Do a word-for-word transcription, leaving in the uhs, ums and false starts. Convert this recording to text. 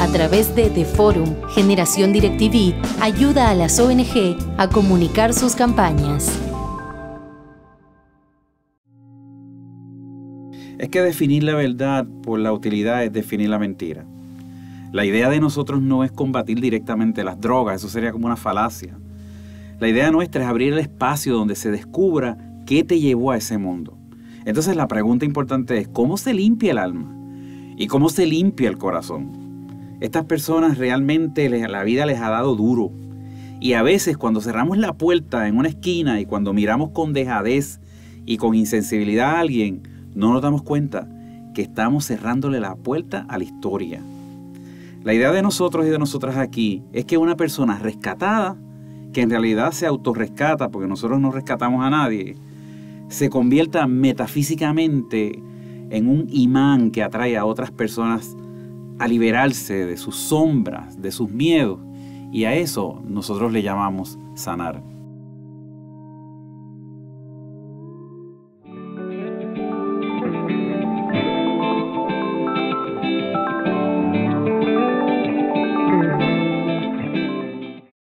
A través de The Forum, Generación DirecTV ayuda a las O N G a comunicar sus campañas. Es que definir la verdad por la utilidad es definir la mentira. La idea de nosotros no es combatir directamente las drogas, eso sería como una falacia. La idea nuestra es abrir el espacio donde se descubra qué te llevó a ese mundo. Entonces la pregunta importante es, ¿cómo se limpia el alma? ¿Y cómo se limpia el corazón? Estas personas realmente la vida les ha dado duro. Y a veces cuando cerramos la puerta en una esquina y cuando miramos con dejadez y con insensibilidad a alguien, no nos damos cuenta que estamos cerrándole la puerta a la historia. La idea de nosotros y de nosotras aquí es que una persona rescatada, que en realidad se autorrescata, porque nosotros no rescatamos a nadie, se convierta metafísicamente en un imán que atrae a otras personas a liberarse de sus sombras, de sus miedos, y a eso nosotros le llamamos sanar.